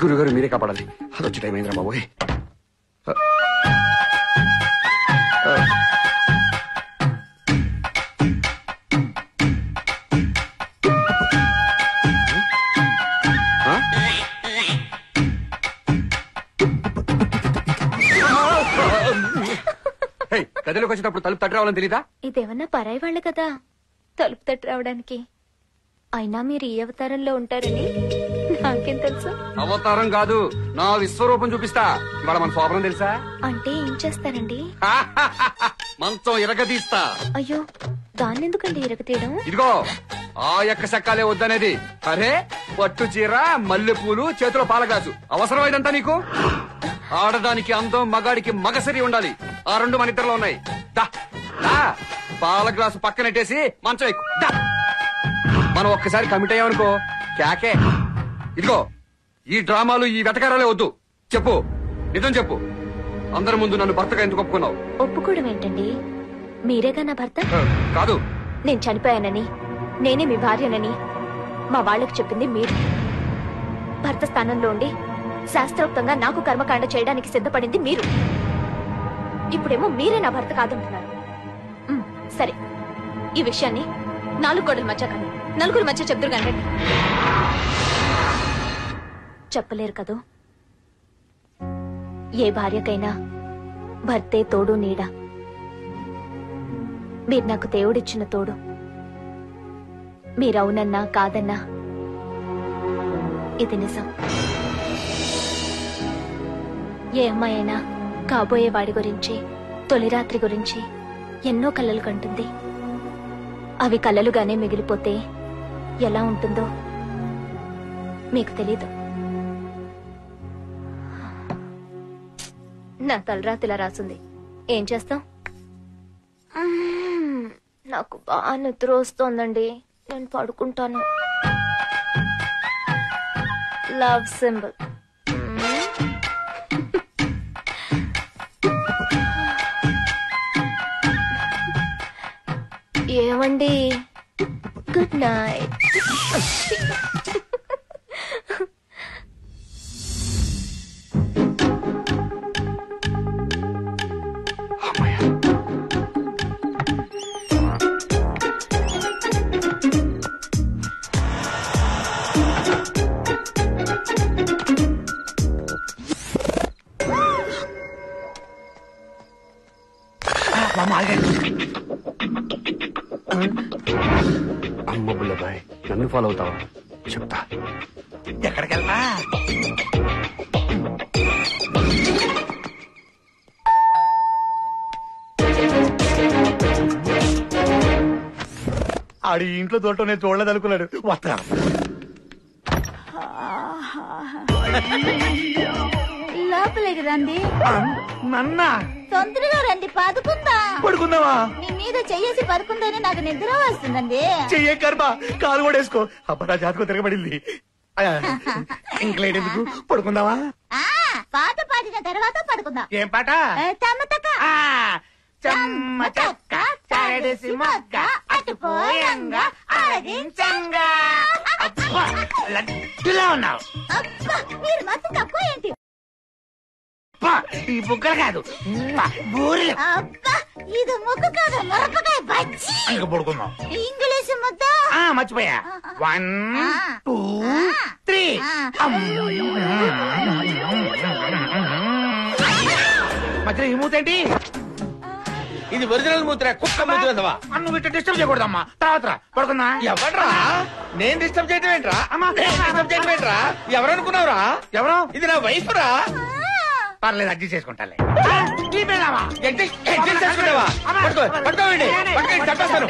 గురుగారు మీరే కాపాడాలి. అదొచ్చి టైం అయిందిరా బాబోయ్. గదిలోకి వచ్చేటప్పుడు తలుపు తట్టి రావాలని తెలీదా? ఇదేమన్నా పరాయి వాళ్ళు కదా తలుపు తట్టి రావడానికి. అయినా మీరు ఈ అవతారంలో ఉంటారని నాకేం తెలుసు? అవతారం కాదు, నా విశ్వరూపం చూపిస్తా. ఇవాళ మన శోభనం తెలుసా? అంటే ఏం చేస్తారండి? మంచం ఇరగదీస్తా. అయ్యో, దాన్ని ఎందుకండి ఇరగతీయడం? ఇదిగో ఆ యొక్క శక్కాలే వద్దనేది. అరే పట్టు చీర, మల్లెపూలు, చేతిలో పాలగాజు అవసరమైదంతా నీకు? ఆడదానికి అందం, మగాడికి మగసరి ఉండాలి. ఆ రెండు మన ఇద్దరిలో ఉన్నాయి. పాల గ్లాసు పక్కనెట్టేసి మంచం ఎక్కు. మనం ఒక్కసారి కమిట్ అయ్యామనుకో క్యాకే. ఇదిగో ఈ డ్రామాలు, ఈ వెతకారాలే వద్దు. చెప్పు, నిజం చెప్పు. అందరి ముందు నన్ను భర్తగా ఎందుకు ఒప్పుకున్నావు? ఒప్పుకోవడం ఏంటండి? మీరేగా నా భర్త? కాదు, నేను చనిపోయానని, నేనే మీ భార్యనని మా వాళ్ళకి చెప్పింది మీరు. భర్త స్థానంలో ఉండి శాస్త్రోక్తంగా నాకు కర్మకాండ చేయడానికి సిద్ధపడింది మీరు. ఇప్పుడేమో మీరే నా భర్త కాదంటున్నారు. సరే, ఈ విషయాన్ని 4 గోడల మధ్య కాదు, నలుగురు మధ్య చెప్తురు కానీ చెప్పలేరు కదూ. ఏ భార్యకైనా భర్తే తోడు నీడ. మీరు నాకు దేవుడిచ్చిన తోడు. మీరవునన్నా కాదన్నా ఇది నిజం. ఏ అమ్మాయి అయినా కాబోయే వాడి గురించి, తొలి రాత్రి గురించి ఎన్నో కలలు కంటుంది. అవి కలలుగానే మిగిలిపోతే ఎలా ఉంటుందో మీకు తెలీదు. నా తలరాతిలా రాసుంది. ఏం చేస్తాం? నాకు బాగా నిద్ర వస్తోందండి, నేను పడుకుంటాను. Love symbol. ఏమండి, గుడ్ నైట్. అమ్మ బుల్లబాయ్, నన్ను ఫాలో అవుతావా? చెప్తా. ఎక్కడికెళ్ళా? ఆడి ఇంట్లో తోటం నేను చూడలేదనుకున్నాడు. వస్తా. లోపలికి రండి. నన్నా? తొందరగా రండి, పడుకుందా. పడుకుందావా? మీ మీద చెయ్యేసి పడుకుందని నాకు నిద్ర వస్తుందండి. చెయ్యే కర్మ, కాలు కూడా వేసుకో. అబ్బా, జాతకం తిరగబడింది. ఇంకలేడెందుకు, పడుకుందావా? పాట పాడిన తర్వాత పడుకుందాం. ఏం పాట? తమ్మతక్క. చెమ్మ చెక్క చరడేసి మొగ్గ అటుపోయంగా అరగించంగా. అబ్బా, లడ్డులా ఉన్నావు. అబ్బా, మీరు మత్తు తక్కువ ఏంటి? ఈ బుగ్గలు కాదు, బూరెలు. అబ్బా, ఇది ముక్కు కాదు, మిరపకాయ బజ్జి. ఇంకా పడుకుందాం. ఇంగ్లీష్ ముద్ద మర్చిపోయా. 1 2 3. మధ్యలో ఈ మూతేంటి? ఇది ఒరిజినల్ మూత్ర, కుక్క మూత్ర. నువ్వు ఇట్లా డిస్టర్బ్ చేయకూడదమ్మా. తర్వాత పడుకుందా. ఎవడ్రా? నేను డిస్టర్బ్ చేయటం ఏంట్రా? డిస్టర్బ్ చేయటం ఏంట్రా? ఎవరనుకున్నావురా? ఎవరు? ఇది నా వైఫ్ రా. పర్లేదు, అడ్జస్ట్ చేసుకుంటాలే. చేసుకున్నావా? పట్టుకోండి, చంపేస్తాను.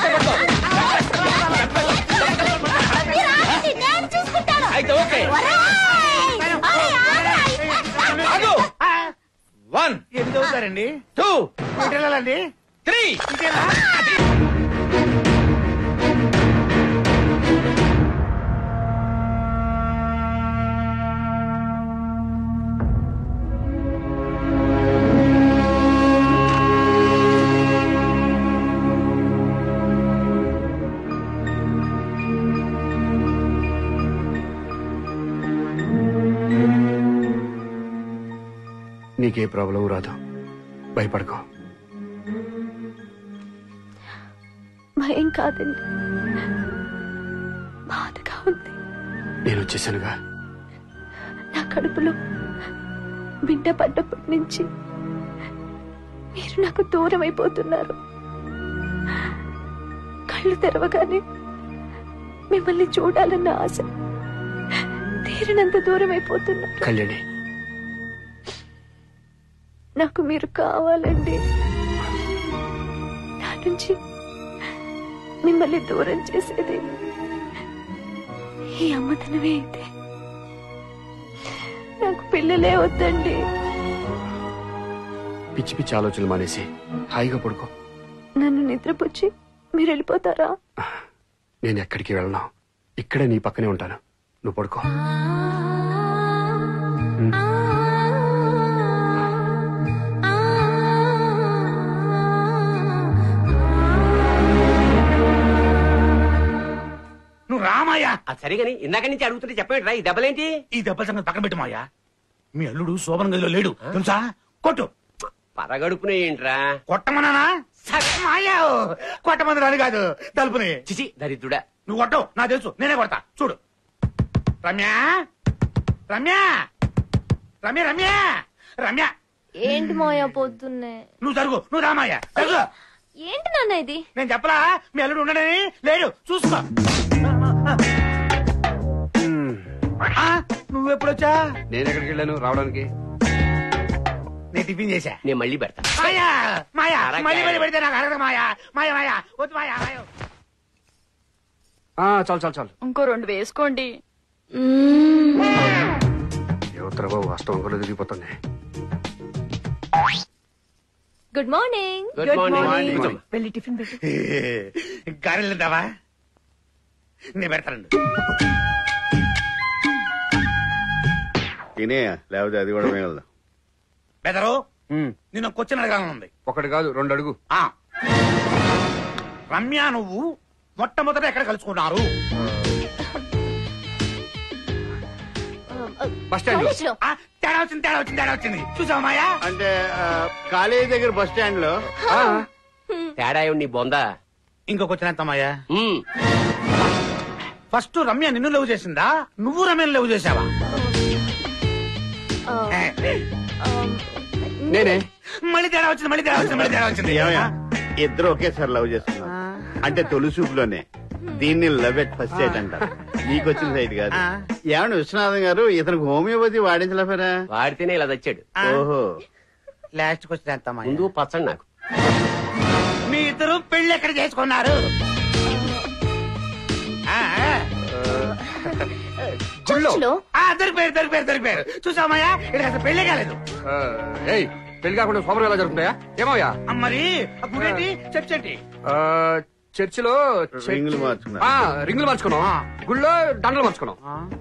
అయితే ఓకే. 1 ఎన్ని చదువుతారండి? 2 వెళ్ళాలండి. 3. నీకే ప్రాబ్లం రాదు, భయపడకో. భయం కాదండి, బాధగా ఉంది. నేను వచ్చేసానుగా. నా కడుపులో బిడ్డ పడ్డప్పటి నుంచి మీరు నాకు దూరం అయిపోతున్నారు. కళ్ళు తెరవగానే మిమ్మల్ని చూడాలన్న ఆశ తీరినంత దూరం అయిపోతున్నారు. కళ్యాణి, నాకు మీరు కావాలండి. నా నుంచి మిమ్మల్ని దూరం చేసేది ఈ అమ్మతనమే అయితే నాకు పిల్లలే వద్దండి. పిచ్చి పిచ్చి ఆలోచనలు మానేసి హాయిగా పడుకో. నన్ను నిద్రపుచ్చి మీరు వెళ్ళిపోతారా? నేను ఎక్కడికి వెళ్ళను, ఇక్కడే నీ పక్కనే ఉంటాను. నువ్వు పడుకో. నువ్వు రామాయా. సరే గాని ఇందాక నుంచి అడుగుతుంటే చెప్పండి, ఈ దెబ్బలేంటి? ఈ దెబ్బల సంగతి పక్కన పెట్టు మాయా. మీ అల్లుడు శోభన గదిలో లేడు తెలుసా? కొట్టు. పరగడుపునే ఏంట్రా? కొట్టమన్నానా? సరే మాయా, కొట్టమంది రాని కాదు, తలుపుని. చిచి దరిద్రుడా. నువ్వు కొట్టవు, నాకు తెలుసు, నేనే కొడతా. చూడు. రమ్యా, రమ్యా, రమ్య, రమ్య, రమ్య. ఏంటి మోయా పొద్దున్నే? నువ్వు జరుగు, నువ్వు రామాయా జరుగు. ఏంటి నాన్న ఇది? నేను చెప్పలా మీ అల్లుడు ఉండడని? లేడు, చూసుకో. నువ్వెప్పుడొచ్చా? నేను ఎక్కడికి వెళ్ళాను రావడానికి? నేను టిఫిన్ చేశా. నేను మళ్ళీ పెడతా. మాయా, మాయా, మళ్ళీ మళ్ళీ పెడితే నాకు అడగదు మాయా. మాయా, మాయా, వద్దు మాయా. చాలు చాలు చాలు. ఇంకో 2 వేసుకోండి. యువతర బాబు అష్టంలో తిరిగిపోతుంది. Good morning. Good morning. వెళ్ళి టిఫిన్ పెట్టు. గారెలు తింటావా? నేను పెడతానండి. తినే, లేకపోతే అది కూడా మిగలదు. బెదరు, నిన్న క్వశ్చన్ అడగాలని ఉంది. 1 కాదు 2 అడుగు. రమ్య నువ్వు మొట్టమొదట ఎక్కడ కలుసుకున్నారు? బస్ స్టాండ్ లో. తేడా వచ్చింది, తేడా వచ్చింది, తేడా వచ్చింది. చూసావా మాయా? అంటే కాలేజీ దగ్గర బస్ స్టాండ్ లో. తేడా ఏమి నీ బొందా? ఇంకో క్వశ్చన్ ఎంత మాయా? ఫస్ట్ రమ్య నిన్ను లవ్ చేసిందా, నువ్వు రమ్యను లవ్ చేసావా? నేనే. మళ్ళీ తేడా వచ్చింది, మళ్ళీ తేడా వచ్చింది, మళ్ళీ తేడా వచ్చింది. ఏమయ్యా, ఇద్దరు ఒకేసారి లవ్ చేస్తున్నారు. అంటే తొలి చూపులోనే. దీన్ని లవ్ ఎట్ ఫస్ట్ సైట్ అంటారు. నీకొచ్చిన సైట్ కాదు. ఏమన్నా విశ్వనాథం గారు, ఇతనికి హోమియోపతి వాడించలేపారా? వాడితేనే ఇలా తెచ్చాడు. ఓహో. లాస్ట్ క్వశ్చన్ ఎంత మాయా? ముందు పచ్చండి నాకు. మీ ఇద్దరు పెళ్లి ఎక్కడ చేసుకున్నారు? దొరికిపోయారు, దొరికిపోయారు, దొరికిపోయారు. చూసామయ్యా, ఇక్కడ అసలు పెళ్లి కాలేదు. పెళ్లి కాకుండా శోభనం ఎలా జరుగుతాయా? ఏమోయా మరి గుడేంటి, చర్చ్ ఏంటి? చర్చిలో రింగులు మార్చుకున్నా. రింగులు మార్చుకున్నాం, గుళ్ళో దండలు మార్చుకున్నాం.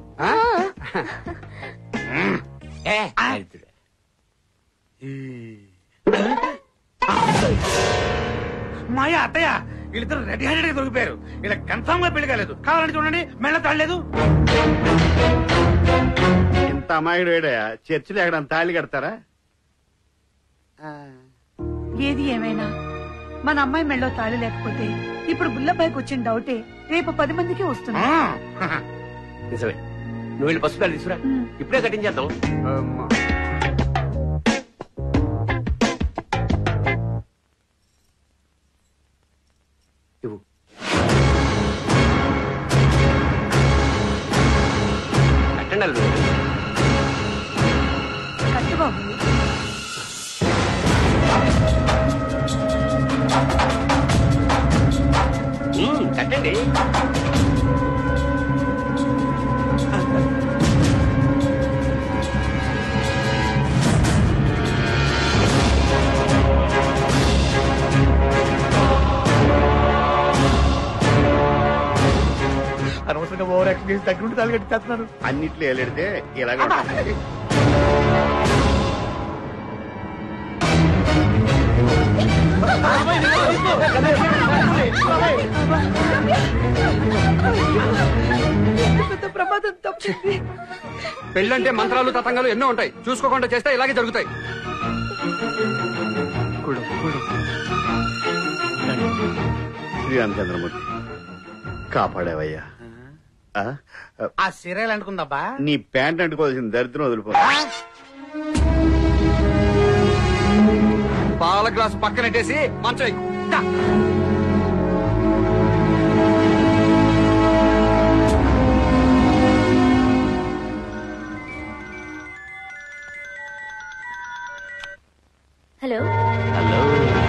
మాయా, అత్తయ్య, వీళ్ళిద్దరు రెడీ హ్యాండెడ్ గా దొరికిపోయారు. ఇలా కన్ఫామ్ గా పెళ్లి కాలేదు. కావాలంటే చూడండి, మెళ్ళ తాడలేదు. ఇంత అమాయుడు వేడయా, చర్చిలో ఎక్కడ తాళి కడతారా? ఏది ఏమైనా మన అమ్మాయి మెళ్ళో తాళి లేకపోతే ఇప్పుడు గుల్లపైకి వచ్చిన డౌటే రేపు 10 మందికి వస్తుంది. నిజమే. నువ్వు వెళ్ళి పసుపు తీసుకురా, ఇప్పుడే కట్టించేద్దాం. ఇవ్వు. కట్టండి. కట్టుబాబు, కట్టండి. అనవసరంగా ఓవర్ యాక్షన్ చేసి దగ్గర తాళి కట్టిస్తున్నాను. అన్నిట్లో ఏలెడితే ఇలాగ ఉంటుంది. ప్రమాదం తప్పింది. పెళ్ళంటే మంత్రాలు తతంగాలు ఎన్నో ఉంటాయి, చూసుకోకుండా చేస్తే ఇలాగే జరుగుతాయి. శ్రీరామచంద్రమూర్తి కాపాడావయ్యా. ఆ సీరియల్ అనుకుందబ్బా. నీ ప్యాంట్ అంటుకోవాల్సిన దరిద్రం వదిలిపో. పాల గ్లాసు పక్కనెట్టేసి మంచం ఎక్కు. దా. Hello hello